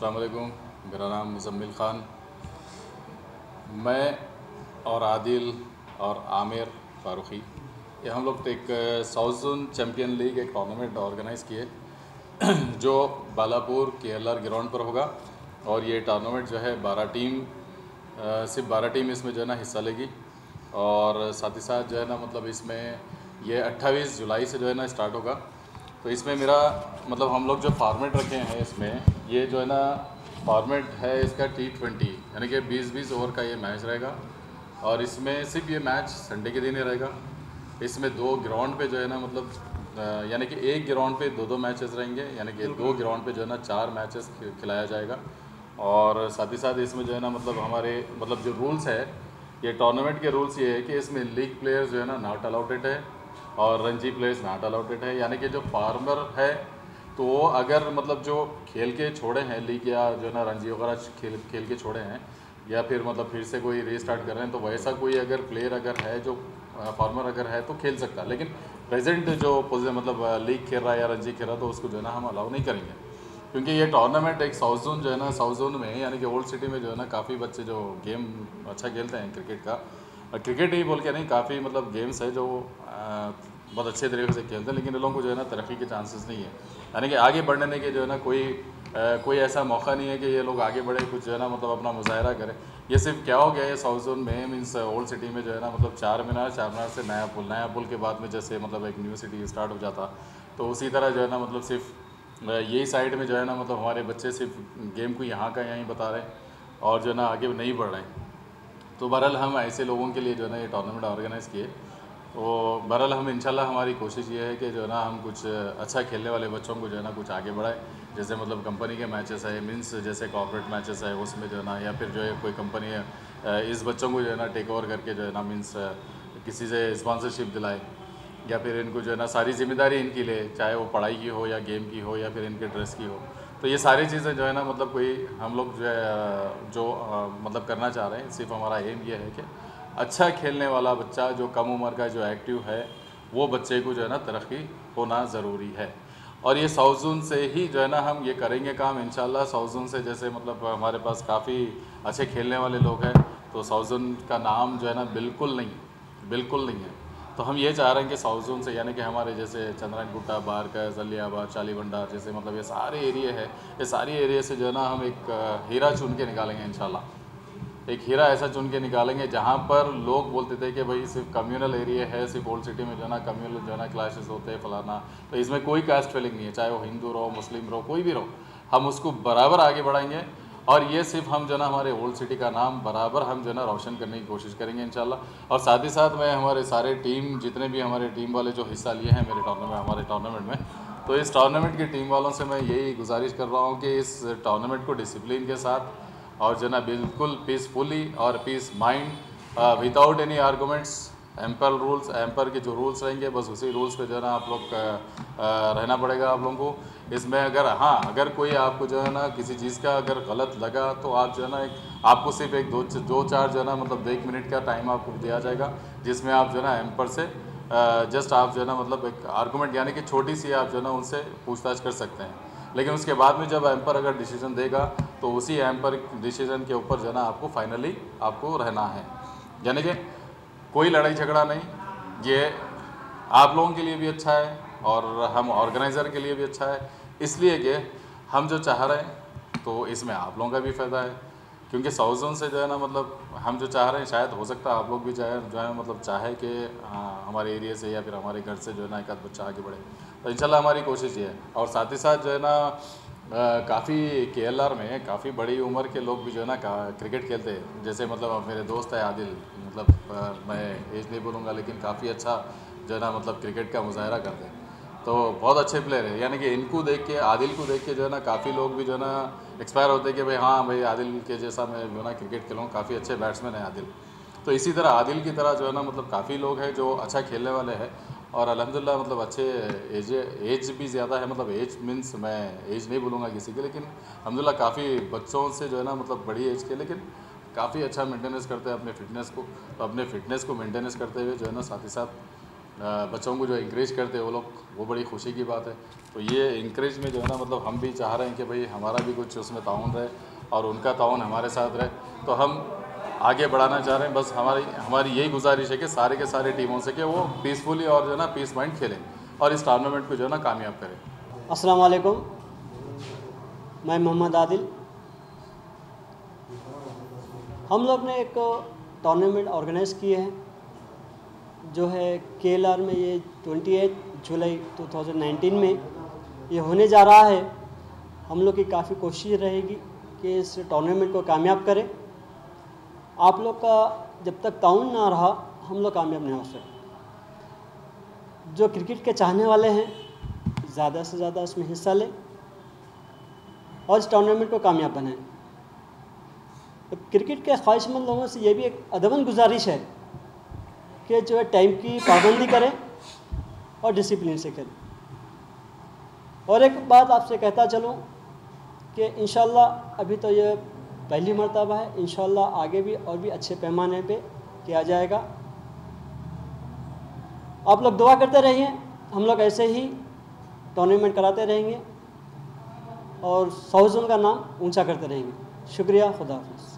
अस्सलाम वालेकुम। मेरा नाम मुज़म्मिल ख़ान। मैं और आदिल और आमिर फ़ारूक़ी ये हम लोग एक साउथ जोन चैम्पियन लीग एक टूर्नामेंट ऑर्गेनाइज़ किए जो बालापुर KLR ग्राउंड पर होगा। और ये टूर्नामेंट जो है 12 टीम सिर्फ 12 टीम इसमें जो है ना हिस्सा लेगी। और साथ ही साथ जो है ना मतलब इसमें ये 28 जुलाई से जो है ना स्टार्ट होगा। तो इसमें मेरा मतलब हम लोग जो फॉर्मेट रखे हैं इसमें ये जो है ना फॉर्मेट है इसका T20 यानी कि 20-20 ओवर का ये मैच रहेगा। और इसमें सिर्फ ये मैच संडे के दिन ही रहेगा। इसमें 2 ग्राउंड पे जो है ना मतलब यानी कि एक ग्राउंड पे 2-2 मैचेस रहेंगे, यानी कि 2 ग्राउंड पे जो है ना 4 मैचेस खिलाया जाएगा। और साथ ही साथ इसमें जो है ना मतलब हमारे मतलब जो रूल्स है ये टूर्नामेंट के रूल्स ये है कि इसमें लीग प्लेयर्स जो है ना नॉट अलाउडेड है और रणजी प्लेयर्स नॉट अलाउडेड है। यानी कि जो फार्मर है तो वो अगर मतलब जो खेल के छोड़े हैं लीग या जो है ना रणजी वगैरह खेल के छोड़े हैं या फिर मतलब फिर से कोई रीस्टार्ट कर रहे हैं तो वैसा कोई अगर प्लेयर अगर है जो फार्मर अगर है तो खेल सकता है। लेकिन प्रेजेंट जो मतलब लीग खेल रहा है या रणजी खेल रहा है तो उसको जो है ना हम अलाउ नहीं करेंगे, क्योंकि ये टूर्नामेंट एक साउथ जोन जो है ना साउथ जोन में यानी कि ओल्ड सिटी में जो है ना काफ़ी बच्चे जो गेम अच्छा खेलते हैं क्रिकेट का, क्रिकेट ही बोल के नहीं काफ़ी मतलब गेम्स है जो बहुत अच्छे तरीके से खेलते हैं, लेकिन इन लोगों को जो है ना तरक्की के चांसेस नहीं है। यानी कि आगे बढ़ने के जो है ना कोई ऐसा मौका नहीं है कि ये लोग आगे बढ़े कुछ जो है ना मतलब अपना मुजाहरा करें। ये सिर्फ क्या हो गया है साउथ जोन में मीन्स ओल्ड सिटी में जो है ना मतलब चार मीनार से नया पुल के बाद में जैसे मतलब एक न्यू सिटी स्टार्ट हो जाता तो उसी तरह जो है ना मतलब सिर्फ यही साइड में जो है ना मतलब हमारे बच्चे सिर्फ गेम को यहाँ का यहीं बता रहे हैं और जो है ना आगे नहीं बढ़ रहे हैं। तो बहरहाल हम ऐसे लोगों के लिए जो है ना ये टूर्नामेंट ऑर्गेनाइज़ किए। तो बहरहाल हम इंशाल्लाह हमारी कोशिश ये है कि जो है ना हम कुछ अच्छा खेलने वाले बच्चों को जो है ना कुछ आगे बढ़ाए। जैसे मतलब कंपनी के मैचेस है मीन्स जैसे कॉर्पोरेट मैचेस है उसमें जो है ना या फिर जो है कोई कंपनी है इस बच्चों को जो है ना टेक ओवर करके जो है ना मीन्स किसी से स्पॉन्सरशिप दिलाए या फिर इनको जो है ना सारी जिम्मेदारी इनकी ले, चाहे वो पढ़ाई की हो या गेम की हो या फिर इनके ड्रेस की हो। तो ये सारी चीज़ें जो है ना मतलब कोई हम लोग जो है जो मतलब करना चाह रहे हैं, सिर्फ हमारा एम ये है कि अच्छा खेलने वाला बच्चा जो कम उम्र का जो एक्टिव है वो बच्चे को जो है ना तरक्की होना ज़रूरी है। और ये साउथ जोन से ही जो है ना हम ये करेंगे काम इंशाल्लाह। साउथ जोन से जैसे मतलब हमारे पास काफ़ी अच्छे खेलने वाले लोग हैं तो साउथ जोन का नाम जो है ना बिल्कुल नहीं है। तो हम ये चाह रहे हैं कि साउथ जोन से यानी कि हमारे जैसे चंद्रायन गुट्टा, बारकस, अलियाबाद, चाली भंडार जैसे मतलब ये सारे एरिया है, ये सारी एरिया से जो है ना हम एक हीरा चुन के निकालेंगे इंशाल्लाह। एक हीरा ऐसा चुन के निकालेंगे जहाँ पर लोग बोलते थे कि भाई सिर्फ कम्युनल एरिया है, सिर्फ ओल्ड सिटी में जो है ना कम्युनल जो है ना क्लैशेस होते हैं फलाना, तो इसमें कोई कास्ट फीलिंग नहीं है, चाहे वो हिंदू रहो मुस्लिम रहो कोई भी रहो, हम उसको बराबर आगे बढ़ाएंगे। और ये सिर्फ हम जो है ना हमारे ओल्ड सिटी का नाम बराबर हम जो है ना रोशन करने की कोशिश करेंगे इंशाल्लाह। और साथ ही साथ मैं हमारे सारे टीम जितने भी हमारे टीम वाले जो हिस्सा लिए हैं हमारे टूर्नामेंट में, तो इस टूर्नामेंट की टीम वालों से मैं यही गुजारिश कर रहा हूँ कि इस टूर्नामेंट को डिसिप्लिन के साथ और जो है ना बिल्कुल पीसफुली और peace mind without any arguments umpire rules umpire के जो रूल्स रहेंगे बस उसी रूल्स पे जो है ना आप लोग रहना पड़ेगा आप लोगों को। इसमें अगर कोई आपको जो है ना किसी चीज़ का अगर गलत लगा तो आप जो है ना आपको सिर्फ एक दो चार जो है ना मतलब 1 मिनट का टाइम आपको दिया जाएगा, जिसमें आप जो है ना एम्पर से जस्ट आप जो है ना मतलब एक आर्गूमेंट यानी कि छोटी सी आप जो है ना उनसे पूछताछ कर सकते हैं। लेकिन उसके बाद में जब एम्पर अगर डिसीजन देगा तो उसी एम्पर डिसीजन के ऊपर जो है ना आपको फाइनली आपको रहना है। यानी कि कोई लड़ाई झगड़ा नहीं, ये आप लोगों के लिए भी अच्छा है और हम ऑर्गेनाइज़र के लिए भी अच्छा है, इसलिए कि हम जो चाह रहे हैं तो इसमें आप लोगों का भी फ़ायदा है। क्योंकि साउथ जोन से जो है ना मतलब हम जो चाह रहे हैं शायद हो सकता है आप लोग भी जो है मतलब चाहे कि हमारे एरिया से या फिर हमारे घर से जो है ना एक आध बच्चा आगे बढ़े, तो इंशाल्लाह हमारी कोशिश ये है। और साथ ही साथ जो है ना काफ़ी KLR में काफ़ी बड़ी उम्र के लोग भी जो है ना क्रिकेट खेलते हैं। जैसे मतलब मेरे दोस्त है आदिल, मतलब मैं एज नहीं बोलूँगा लेकिन काफ़ी अच्छा जो है ना मतलब क्रिकेट का मुजाहरा करते हैं, तो बहुत अच्छे प्लेयर है। यानी कि इनको देख के आदिल को देख के जो है ना काफ़ी लोग भी जो है ना एक्सपायर होते हैं कि भाई हाँ भाई आदिल के जैसा मैं जो है ना क्रिकेट खेलूँ, काफ़ी अच्छे बैट्समैन है आदिल। तो इसी तरह आदिल की तरह जो है ना मतलब काफ़ी लोग हैं जो अच्छा खेलने वाले हैं और अल्हम्दुलिल्लाह मतलब अच्छे एज भी ज़्यादा है, मतलब एज मीन्स मैं एज नहीं बोलूँगा किसी के, लेकिन अल्हम्दुलिल्लाह काफ़ी बच्चों से जो है ना मतलब बड़ी एज के लेकिन काफ़ी अच्छा मेंटेनेंस करते हैं अपने फ़िटनेस को। तो अपने फ़िटनेस को मेंटेनेंस करते हुए जो है ना साथ ही साथ बच्चों को जो इंकरेज करते हैं वो लोग, वो बड़ी खुशी की बात है। तो ये इंकरेज में जो है ना, मतलब हम भी चाह रहे हैं कि भाई हमारा भी कुछ उसमें ताउन रहे और उनका ताउन हमारे साथ रहे, तो हम आगे बढ़ाना चाह रहे हैं। बस हमारी यही गुजारिश है कि सारे के सारे टीमों से कि वो पीसफुली और जो है ना पीस माइंड खेलें और इस टूर्नामेंट को जो है ना कामयाब करें। अस्सलाम वालेकुम, मैं मोहम्मद आदिल। हम लोग ने एक टूर्नामेंट ऑर्गेनाइज़ किए हैं जो है KLR में, ये 28 जुलाई 2019 में ये होने जा रहा है। हम लोग की काफ़ी कोशिश रहेगी कि इस टूर्नामेंट को कामयाब करें। आप लोग का जब तक ताउन ना रहा हम लोग कामयाब नहीं हो सकते। जो क्रिकेट के चाहने वाले हैं ज़्यादा से ज़्यादा इसमें हिस्सा लें और इस टूर्नामेंट को कामयाब बनाएं। तो क्रिकेट के ख्वाहिशमंद लोगों से ये भी एक अदबन गुजारिश है कि जो है टाइम की पाबंदी करें और डिसिप्लिन से खेलें। और एक बात आपसे कहता चलूँ कि इंशाल्लाह अभी तो ये पहली मर्तबा है, इंशाल्लाह आगे भी और भी अच्छे पैमाने पे किया जाएगा। आप लोग दुआ करते रहिए, हम लोग ऐसे ही टूर्नामेंट कराते रहेंगे और साउथ जोन का नाम ऊंचा करते रहेंगे। शुक्रिया, खुदा हाफिज़।